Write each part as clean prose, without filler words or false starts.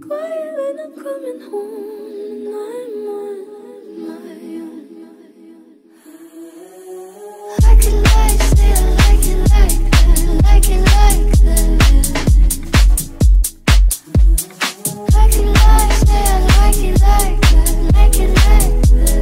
quiet when I'm coming home and I'm on my own. Like it like, say I like it like that, like it like that. Like it like, say I like it like that, like it like that.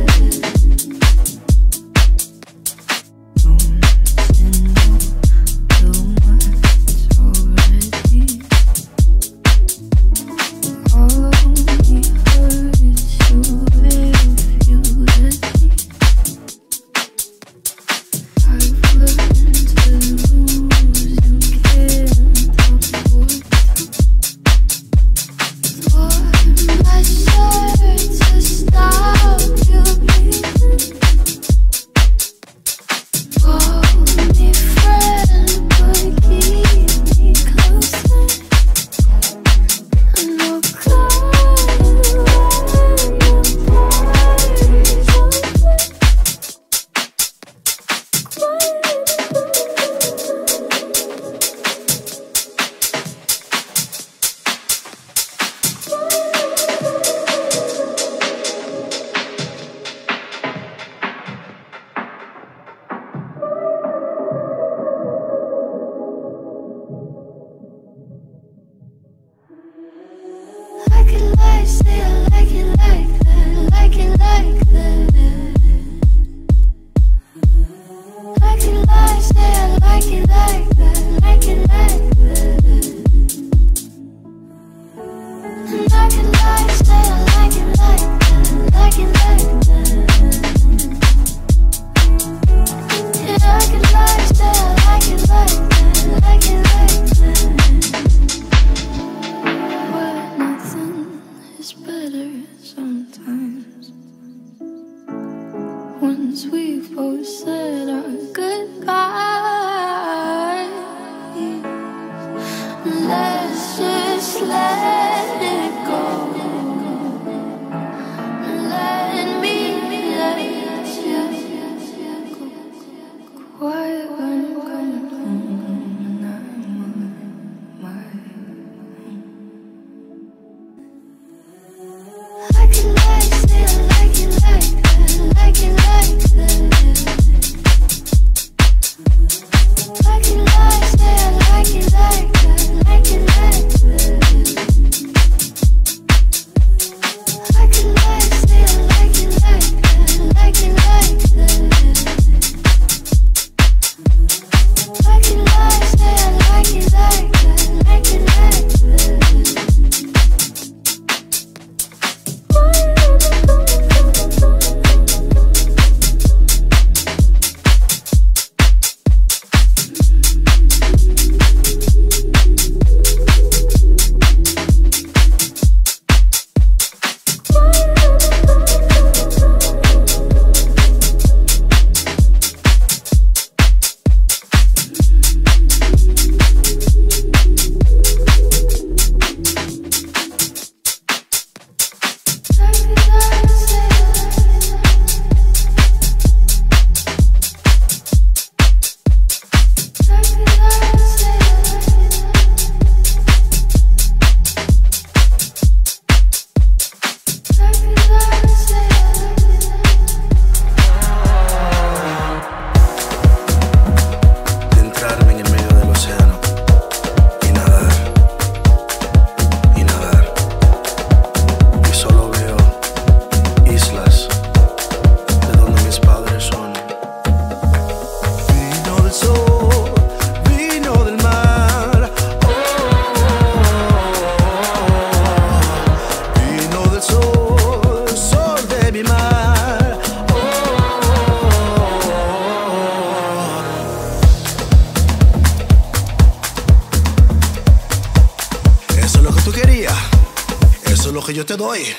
Que yo te doy.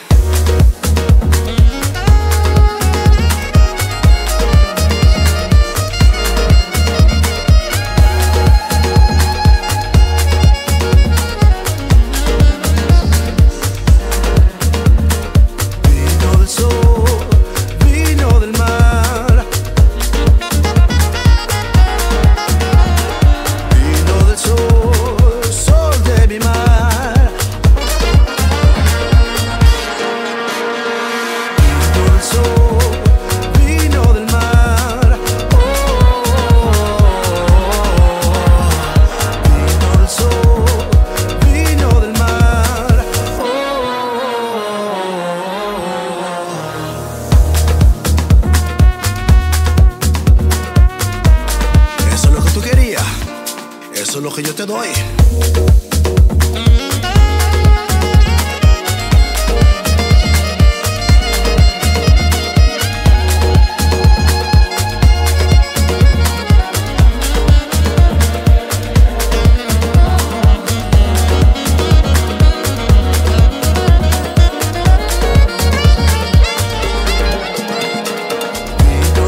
Sol de mi mar. te doy.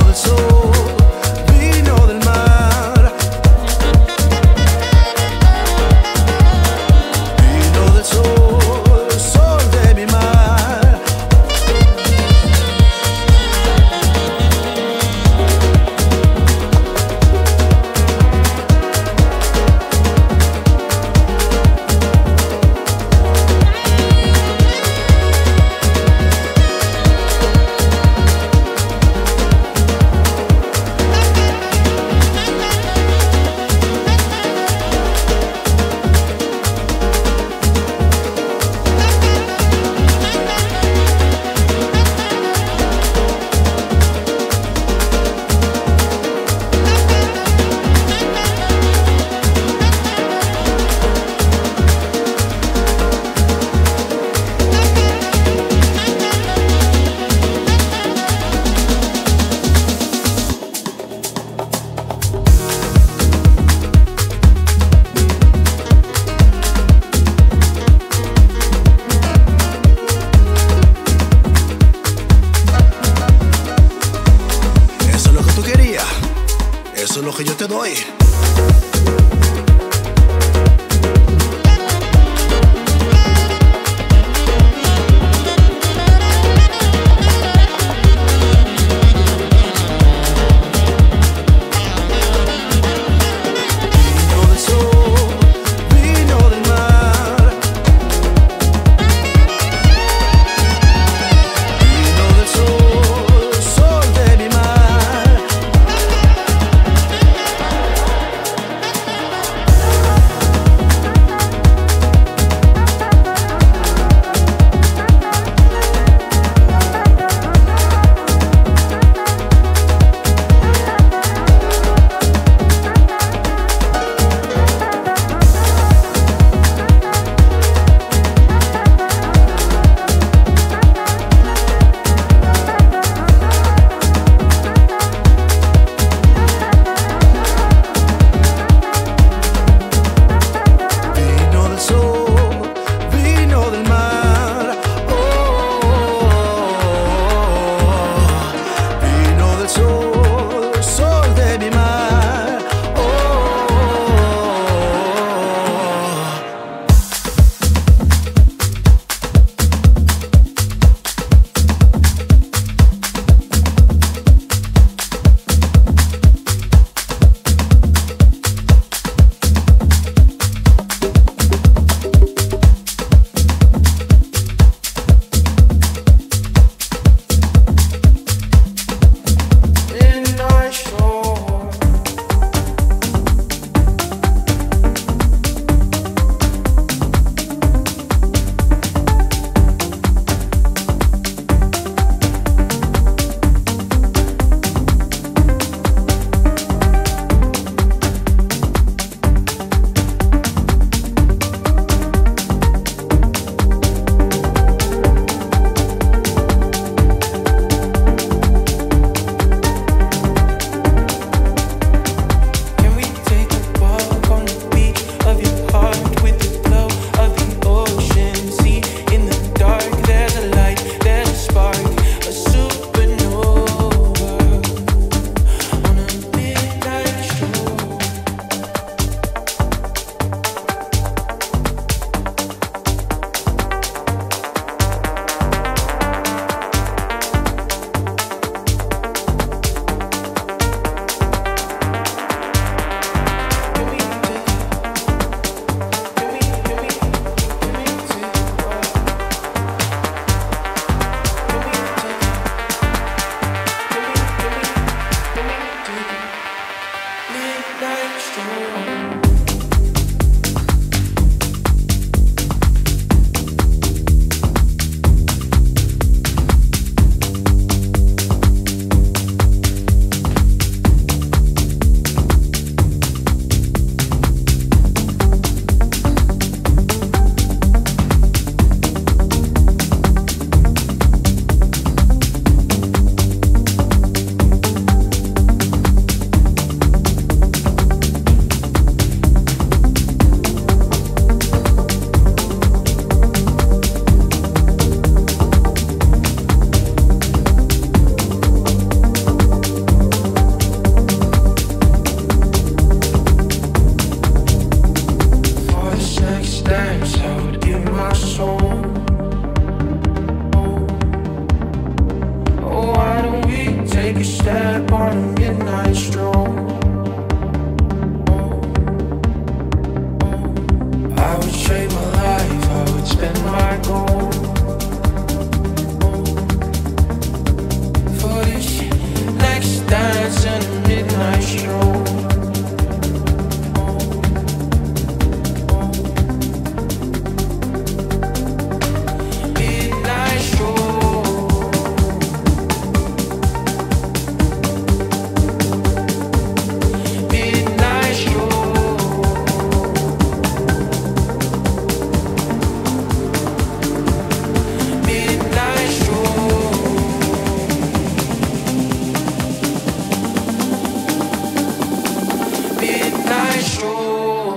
Vino del mar, in my soul. Oh, why don't we take a step on a midnight stroll? I would trade my life, I would spend my gold for this next dance and a midnight stroll. Midnight stroll. Midnight stroll. Midnight stroll. Midnight stroll.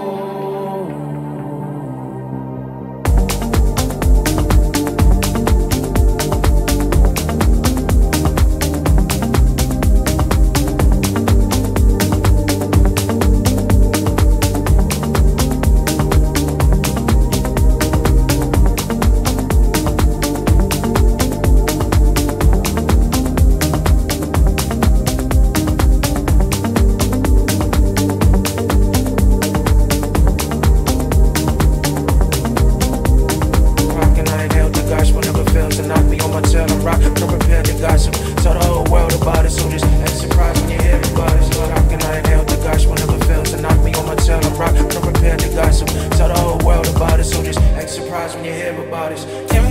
Rockin' I inhale the gospel, never fails to knock me on my tail. I'm rockin', don't prepare to gossip. Tell the whole world about it, so just act surprised when you hear about it. So rockin' I inhale the gospel, never fails to knock me on my tail. I'm rockin', don't prepare to gossip. Tell the whole world about it, so just act surprised when you hear about it.